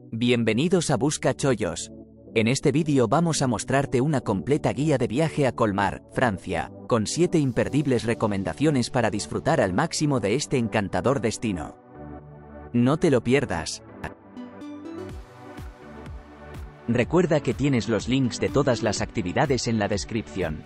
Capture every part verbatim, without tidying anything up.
Bienvenidos a Busca Chollos. En este vídeo vamos a mostrarte una completa guía de viaje a Colmar, Francia, con siete imperdibles recomendaciones para disfrutar al máximo de este encantador destino. No te lo pierdas. Recuerda que tienes los links de todas las actividades en la descripción.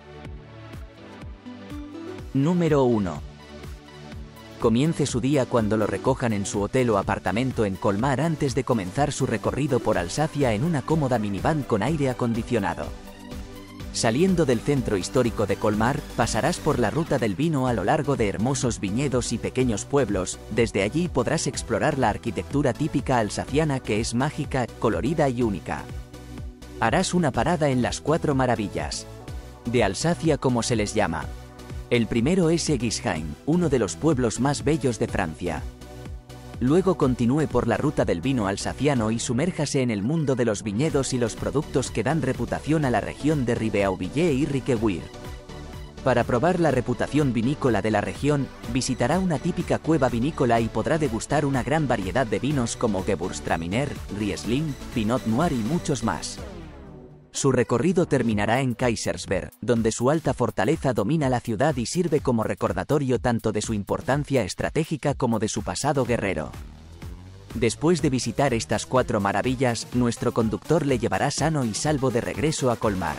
Número uno. Comience su día cuando lo recojan en su hotel o apartamento en Colmar antes de comenzar su recorrido por Alsacia en una cómoda minivan con aire acondicionado. Saliendo del centro histórico de Colmar, pasarás por la ruta del vino a lo largo de hermosos viñedos y pequeños pueblos. Desde allí podrás explorar la arquitectura típica alsaciana que es mágica, colorida y única. Harás una parada en las Cuatro Maravillas de Alsacia, como se les llama. El primero es Eguisheim, uno de los pueblos más bellos de Francia. Luego continúe por la ruta del vino alsaciano y sumérjase en el mundo de los viñedos y los productos que dan reputación a la región de Ribeauvillé y Riquewihr. Para probar la reputación vinícola de la región, visitará una típica cueva vinícola y podrá degustar una gran variedad de vinos como Gewürztraminer, Riesling, Pinot Noir y muchos más. Su recorrido terminará en Kaiserswerth, donde su alta fortaleza domina la ciudad y sirve como recordatorio tanto de su importancia estratégica como de su pasado guerrero. Después de visitar estas cuatro maravillas, nuestro conductor le llevará sano y salvo de regreso a Colmar.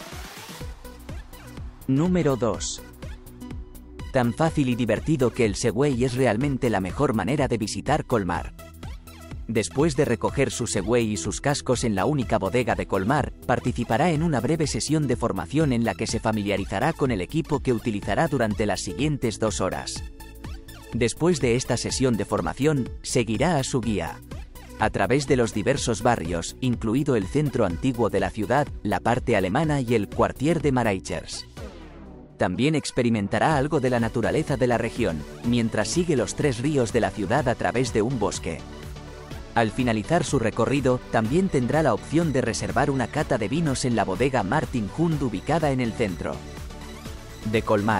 Número dos. Tan fácil y divertido que el Segway es realmente la mejor manera de visitar Colmar. Después de recoger su Segway y sus cascos en la única bodega de Colmar, participará en una breve sesión de formación en la que se familiarizará con el equipo que utilizará durante las siguientes dos horas. Después de esta sesión de formación, seguirá a su guía a través de los diversos barrios, incluido el centro antiguo de la ciudad, la parte alemana y el Quartier de Maraichers. También experimentará algo de la naturaleza de la región, mientras sigue los tres ríos de la ciudad a través de un bosque. Al finalizar su recorrido, también tendrá la opción de reservar una cata de vinos en la bodega Martin Hund ubicada en el centro de Colmar.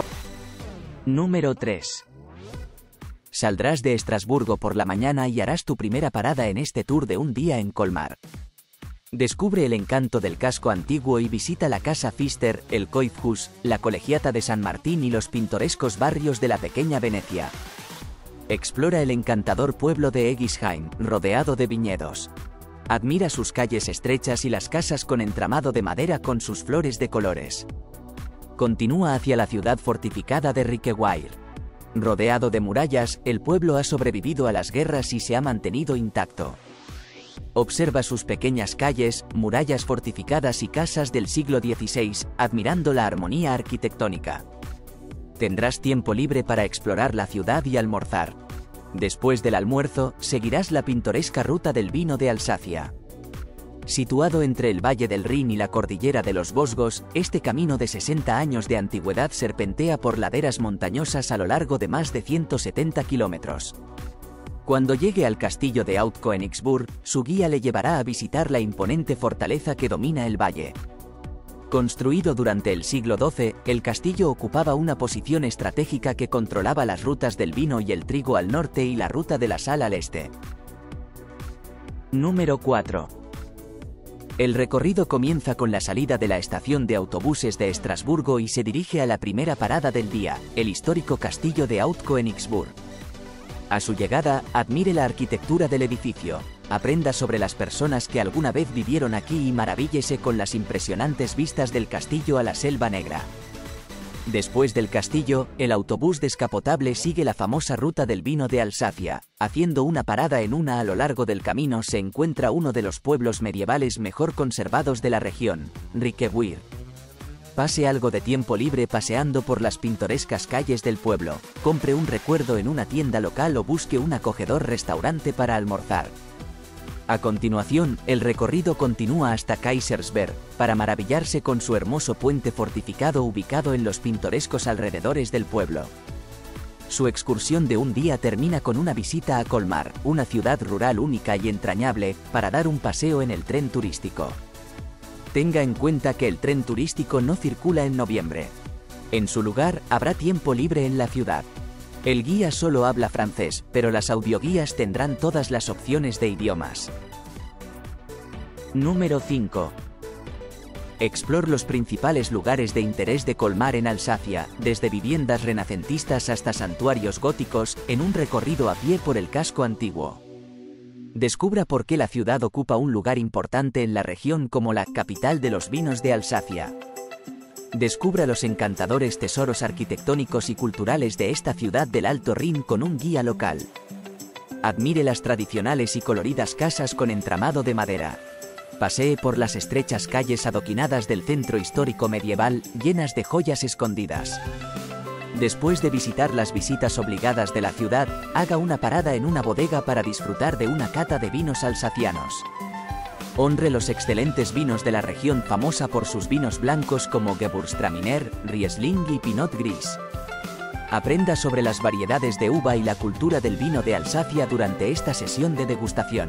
Número tres. Saldrás de Estrasburgo por la mañana y harás tu primera parada en este tour de un día en Colmar. Descubre el encanto del casco antiguo y visita la Casa Pfister, el Kaufhaus, la Colegiata de San Martín y los pintorescos barrios de la pequeña Venecia. Explora el encantador pueblo de Eguisheim, rodeado de viñedos. Admira sus calles estrechas y las casas con entramado de madera con sus flores de colores. Continúa hacia la ciudad fortificada de Riquewihr. Rodeado de murallas, el pueblo ha sobrevivido a las guerras y se ha mantenido intacto. Observa sus pequeñas calles, murallas fortificadas y casas del siglo dieciséis, admirando la armonía arquitectónica. Tendrás tiempo libre para explorar la ciudad y almorzar. Después del almuerzo, seguirás la pintoresca ruta del vino de Alsacia. Situado entre el Valle del Rin y la cordillera de los Vosgos, este camino de sesenta años de antigüedad serpentea por laderas montañosas a lo largo de más de ciento setenta kilómetros. Cuando llegue al castillo de Haut-Königsburg, su guía le llevará a visitar la imponente fortaleza que domina el valle. Construido durante el siglo doce, el castillo ocupaba una posición estratégica que controlaba las rutas del vino y el trigo al norte y la ruta de la sal al este. Número cuatro. El recorrido comienza con la salida de la estación de autobuses de Estrasburgo y se dirige a la primera parada del día, el histórico castillo de Haut-Königsburg. A su llegada, admire la arquitectura del edificio. Aprenda sobre las personas que alguna vez vivieron aquí y maravíllese con las impresionantes vistas del castillo a la Selva Negra. Después del castillo, el autobús descapotable sigue la famosa ruta del vino de Alsacia. Haciendo una parada en una a lo largo del camino se encuentra uno de los pueblos medievales mejor conservados de la región, Riquewihr. Pase algo de tiempo libre paseando por las pintorescas calles del pueblo, compre un recuerdo en una tienda local o busque un acogedor restaurante para almorzar. A continuación, el recorrido continúa hasta Kaiserswerth, para maravillarse con su hermoso puente fortificado ubicado en los pintorescos alrededores del pueblo. Su excursión de un día termina con una visita a Colmar, una ciudad rural única y entrañable, para dar un paseo en el tren turístico. Tenga en cuenta que el tren turístico no circula en noviembre. En su lugar, habrá tiempo libre en la ciudad. El guía solo habla francés, pero las audioguías tendrán todas las opciones de idiomas. Número cinco. Explore los principales lugares de interés de Colmar en Alsacia, desde viviendas renacentistas hasta santuarios góticos, en un recorrido a pie por el casco antiguo. Descubra por qué la ciudad ocupa un lugar importante en la región como la capital de los vinos de Alsacia. Descubra los encantadores tesoros arquitectónicos y culturales de esta ciudad del Alto Rin con un guía local. Admire las tradicionales y coloridas casas con entramado de madera. Pasee por las estrechas calles adoquinadas del centro histórico medieval, llenas de joyas escondidas. Después de visitar las visitas obligadas de la ciudad, haga una parada en una bodega para disfrutar de una cata de vinos alsacianos. Honre los excelentes vinos de la región famosa por sus vinos blancos como Gewürztraminer, Riesling y Pinot Gris. Aprenda sobre las variedades de uva y la cultura del vino de Alsacia durante esta sesión de degustación.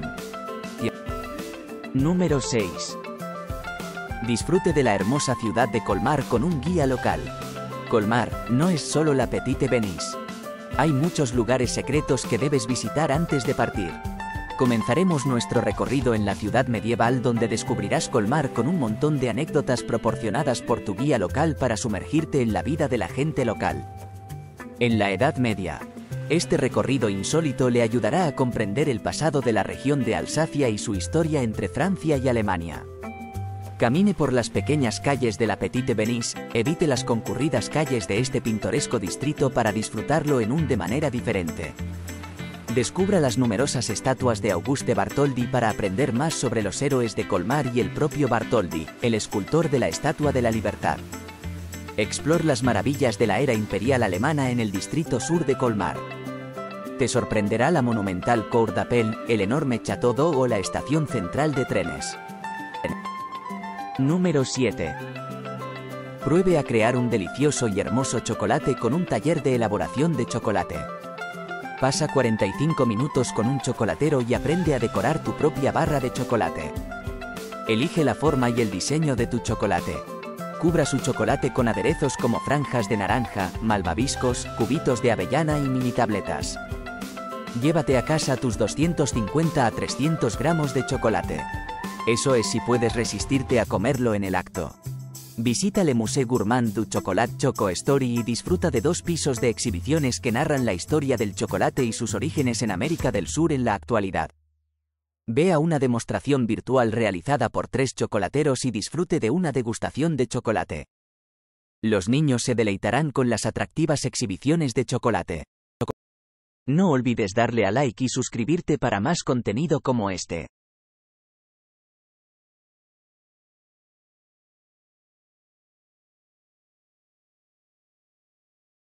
Número seis. Disfrute de la hermosa ciudad de Colmar con un guía local. Colmar no es solo la Petite Venise. Hay muchos lugares secretos que debes visitar antes de partir. Comenzaremos nuestro recorrido en la ciudad medieval donde descubrirás Colmar con un montón de anécdotas proporcionadas por tu guía local para sumergirte en la vida de la gente local. En la Edad Media. Este recorrido insólito le ayudará a comprender el pasado de la región de Alsacia y su historia entre Francia y Alemania. Camine por las pequeñas calles de la Petite Venise, evite las concurridas calles de este pintoresco distrito para disfrutarlo en un de manera diferente. Descubra las numerosas estatuas de Auguste Bartholdi para aprender más sobre los héroes de Colmar y el propio Bartholdi, el escultor de la Estatua de la Libertad. Explore las maravillas de la era imperial alemana en el distrito sur de Colmar. Te sorprenderá la monumental Cour d'Appel, el enorme Château d'Eau o la estación central de trenes. Número siete. Pruebe a crear un delicioso y hermoso chocolate con un taller de elaboración de chocolate. Pasa cuarenta y cinco minutos con un chocolatero y aprende a decorar tu propia barra de chocolate. Elige la forma y el diseño de tu chocolate. Cubra su chocolate con aderezos como franjas de naranja, malvaviscos, cubitos de avellana y mini tabletas. Llévate a casa tus doscientos cincuenta a trescientos gramos de chocolate. Eso es si puedes resistirte a comerlo en el acto. Visita Le Musée Gourmand du Chocolat Choco Story y disfruta de dos pisos de exhibiciones que narran la historia del chocolate y sus orígenes en América del Sur en la actualidad. Vea una demostración virtual realizada por tres chocolateros y disfrute de una degustación de chocolate. Los niños se deleitarán con las atractivas exhibiciones de chocolate. No olvides darle a like y suscribirte para más contenido como este.